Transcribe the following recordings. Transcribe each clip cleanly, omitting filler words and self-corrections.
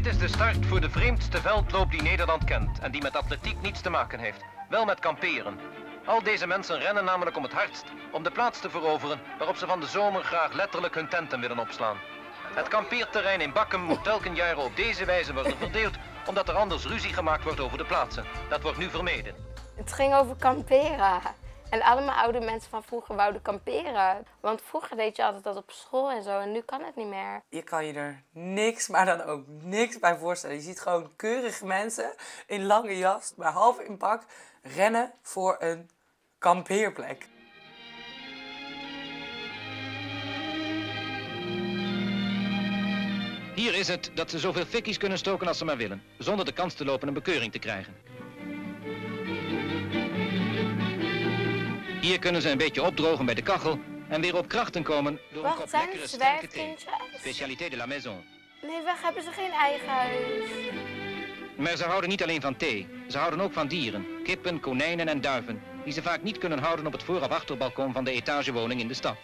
Dit is de start voor de vreemdste veldloop die Nederland kent en die met atletiek niets te maken heeft. Wel met kamperen. Al deze mensen rennen namelijk om het hardst om de plaats te veroveren waarop ze van de zomer graag letterlijk hun tenten willen opslaan. Het kampeerterrein in Bakkum moet telkens jaren op deze wijze worden verdeeld, omdat er anders ruzie gemaakt wordt over de plaatsen. Dat wordt nu vermeden. Het ging over kamperen. En allemaal oude mensen van vroeger wouden kamperen. Want vroeger deed je altijd dat op school en zo en nu kan het niet meer. Je kan je er niks, maar dan ook niks bij voorstellen. Je ziet gewoon keurige mensen in lange jas, maar half in pak, rennen voor een kampeerplek. Hier is het dat ze zoveel fikkies kunnen stoken als ze maar willen, zonder de kans te lopen een bekeuring te krijgen. Hier kunnen ze een beetje opdrogen bij de kachel en weer op krachten komen door een kop lekkere sterke thee. Specialité de la maison. Nee, weg hebben ze geen eigen huis. Maar ze houden niet alleen van thee. Ze houden ook van dieren, kippen, konijnen en duiven, die ze vaak niet kunnen houden op het voor- of achterbalkon van de etagewoning in de stad.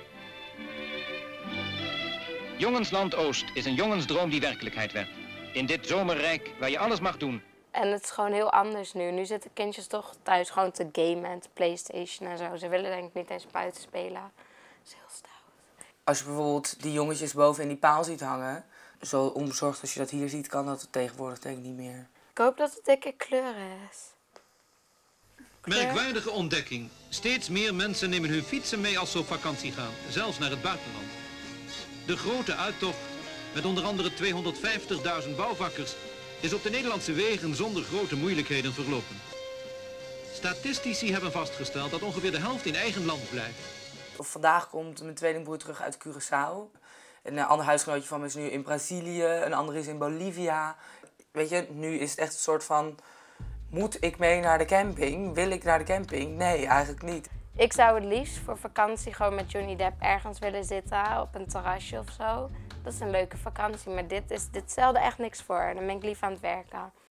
Jongensland Oost is een jongensdroom die werkelijkheid werd. In dit zomerrijk waar je alles mag doen. En het is gewoon heel anders nu. Nu zitten kindjes toch thuis gewoon te gamen en te PlayStation en zo. Ze willen denk ik niet eens buiten spelen. Dat is heel stout. Als je bijvoorbeeld die jongetjes boven in die paal ziet hangen, zo onbezorgd als je dat hier ziet, kan dat tegenwoordig denk ik niet meer. Ik hoop dat het dikke kleur is. Merkwaardige ontdekking. Steeds meer mensen nemen hun fietsen mee als ze op vakantie gaan, zelfs naar het buitenland. De grote uittocht, met onder andere 250.000 bouwvakkers, is op de Nederlandse wegen zonder grote moeilijkheden verlopen. Statistici hebben vastgesteld dat ongeveer de helft in eigen land blijft. Vandaag komt mijn tweelingbroer terug uit Curaçao. Een ander huisgenootje van me is nu in Brazilië, een ander is in Bolivia. Weet je, nu is het echt een soort van, moet ik mee naar de camping? Wil ik naar de camping? Nee, eigenlijk niet. Ik zou het liefst voor vakantie gewoon met Johnny Depp ergens willen zitten, op een terrasje of zo. Dat is een leuke vakantie, maar dit stelde echt niks voor. Dan ben ik liever aan het werken.